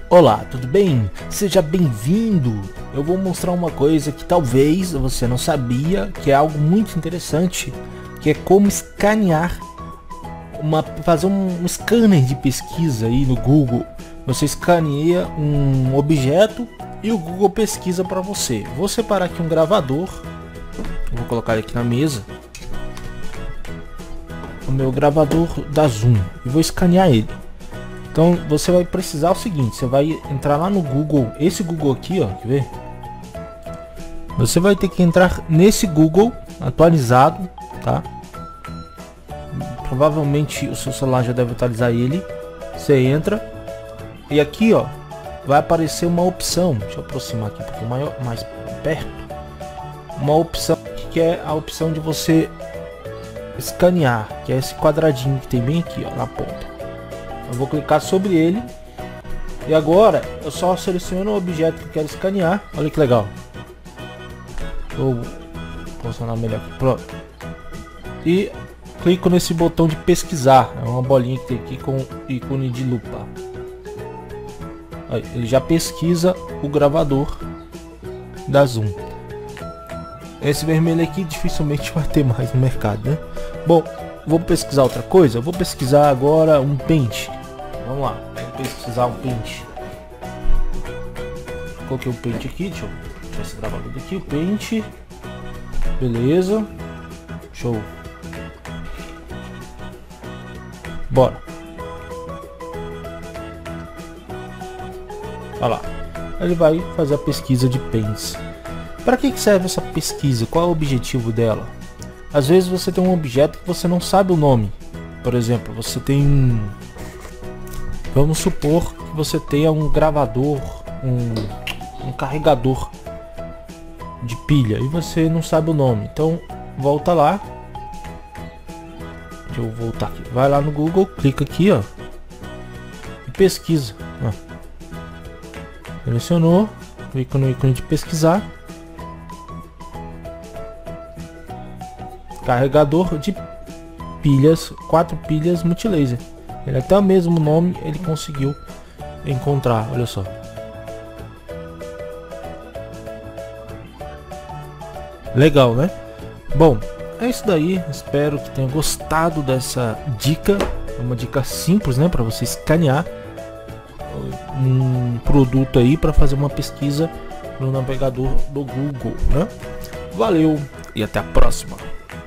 Olá, tudo bem? Seja bem-vindo! Eu vou mostrar uma coisa que talvez você não sabia, que é algo muito interessante, que é como escanear, fazer um scanner de pesquisa aí no Google. Você escaneia um objeto e o Google pesquisa para você. Vou separar aqui um gravador, vou colocar ele aqui na mesa, o meu gravador da Zoom, e vou escanear ele. Então você vai precisar o seguinte, você vai entrar lá no Google, esse Google aqui, ó, quer ver? Você vai ter que entrar nesse Google atualizado, tá? Provavelmente o seu celular já deve atualizar ele. Você entra e aqui, ó, vai aparecer uma opção. Deixa eu aproximar aqui um pouco mais perto. Uma opção que é a opção de você escanear, que é esse quadradinho que tem bem aqui, ó, na ponta. Eu vou clicar sobre ele e agora eu só seleciono o objeto que eu quero escanear. Olha que legal. Vou posicionar melhor aqui, pronto. E clico nesse botão de pesquisar. É uma bolinha que tem aqui com ícone de lupa. Aí, ele já pesquisa o gravador da Zoom. Esse vermelho aqui dificilmente vai ter mais no mercado, né? Bom, vou pesquisar outra coisa. Eu vou pesquisar agora um pente. Vamos lá, vou pesquisar um pente. Coloquei o pente aqui, deixa eu tirar esse gravador daqui, o pente. Beleza. Show. Bora. Olha lá. Ele vai fazer a pesquisa de pentes. Para que serve essa pesquisa? Qual é o objetivo dela? Às vezes você tem um objeto que você não sabe o nome. Por exemplo, você tem vamos supor que você tenha um gravador, um carregador de pilha e você não sabe o nome. Então volta lá. Deixa eu voltar aqui. Vai lá no Google, clica aqui, ó, e pesquisa. Ó. Selecionou, clica no ícone de pesquisar. Carregador de pilhas, 4 pilhas multilaser. Ele até o mesmo nome ele conseguiu encontrar, olha só. Legal, né? Bom, é isso daí. Espero que tenha gostado dessa dica. É uma dica simples, né, para você escanear um produto aí para fazer uma pesquisa no navegador do Google, né? Valeu e até a próxima.